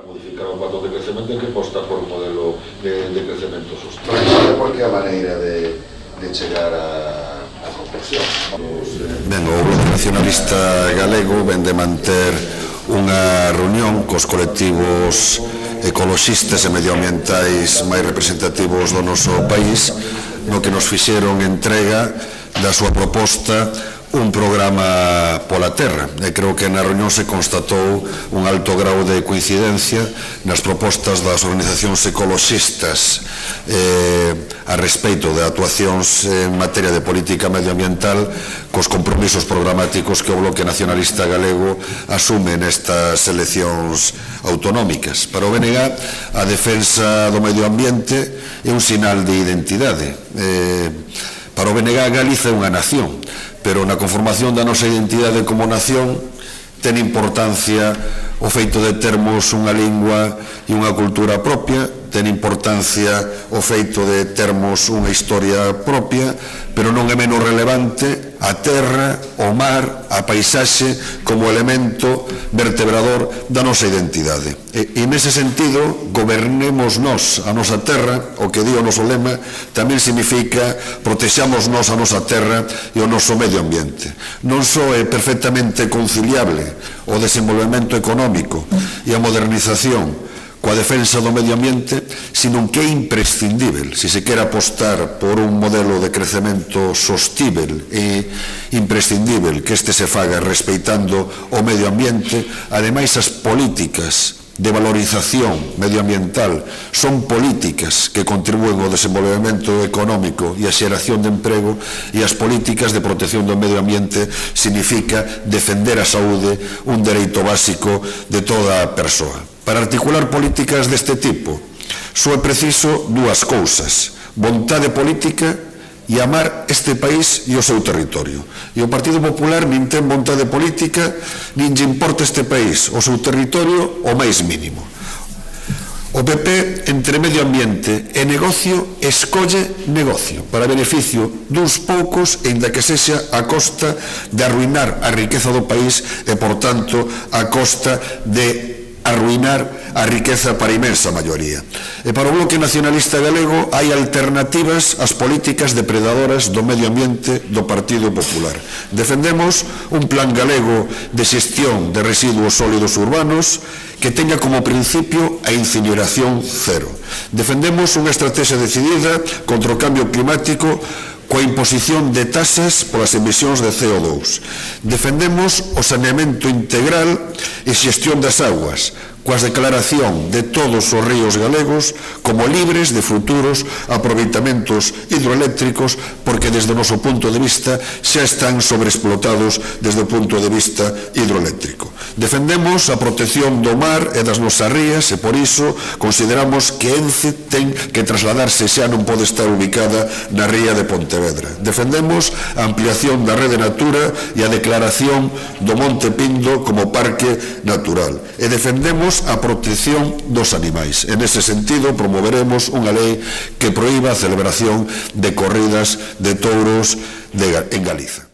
para modificar o patrón de crecemento hai que apostar por un modelo de crecemento sostenible. Por que a maneira de chegar a conclusión? Ben, o Bloque Nacionalista Galego ven de manter unha reunión cos colectivos ecoloxistas e medioambientais máis representativos do noso país, no que nos fixeron entrega da súa proposta un programa pola terra. E creo que na reunión se constatou un alto grau de coincidencia nas propostas das organizacións ecoloxistas a respeito de actuacións en materia de política medioambiental cos compromisos programáticos que o Bloque Nacionalista Galego asume nestas eleccións autonómicas. Para o BNG, a defensa do medio ambiente é un sinal de identidade. Para o BNG, Galiza é unha nación, pero na conformación da nosa identidade como nación ten importancia o feito de termos unha lingua e unha cultura propia, ten importancia o feito de termos unha historia propia, pero non é menos relevante a terra, o mar, a paisaxe como elemento vertebrador da nosa identidade. E nese sentido, gobernemos nós a nosa terra, o que di o noso lema, tamén significa protexamos nós a nosa terra e o noso medio ambiente. Non só é perfectamente conciliable o desenvolvemento económico e a modernización coa defensa do medio ambiente, sino que é imprescindível, se se quere apostar por un modelo de crecemento sostível e imprescindível que este se faga respeitando o medio ambiente. Ademais, as políticas de valorización medioambiental son políticas que contribúen ao desenvolvemento económico e a xeración de emprego, e as políticas de protección do medio ambiente significa defender a saúde, un dereito básico de toda a persoa. Para articular políticas deste tipo, só é preciso dúas cousas: vontade política e amar este país e o seu territorio. E o Partido Popular nin ten vontade política, nin lle importa este país, o seu territorio, o máis mínimo. O PP, entre medio ambiente e negocio, escolle negocio para beneficio duns poucos, aínda que sexa a costa de arruinar a riqueza do país e, por tanto, a costa de arruinar a riqueza para a imensa maioría. E para o Bloque Nacionalista Galego hai alternativas ás políticas depredadoras do medio ambiente do Partido Popular. Defendemos un plan galego de xestión de residuos sólidos urbanos que teña como principio a incineración cero. Defendemos unha estrategia decidida contra o cambio climático coa imposición de tasas polas emisións de CO2. Defendemos o saneamento integral e xestión das augas, coa declaración de todos os ríos galegos como libres de futuros aproveitamentos hidroeléctricos, porque desde o noso punto de vista xa están sobreexplotados desde o punto de vista hidroeléctrico. Defendemos a protección do mar e das nosas rías, e por iso consideramos que Ence ten que trasladarse, xa non pode estar ubicada na ría de Pontevedra. Defendemos a ampliación da rede Natura e a declaración do Monte Pindo como parque natural. E defendemos a protección dos animais. En ese sentido, promoveremos unha lei que proíba a celebración de corridas de touros en Galiza.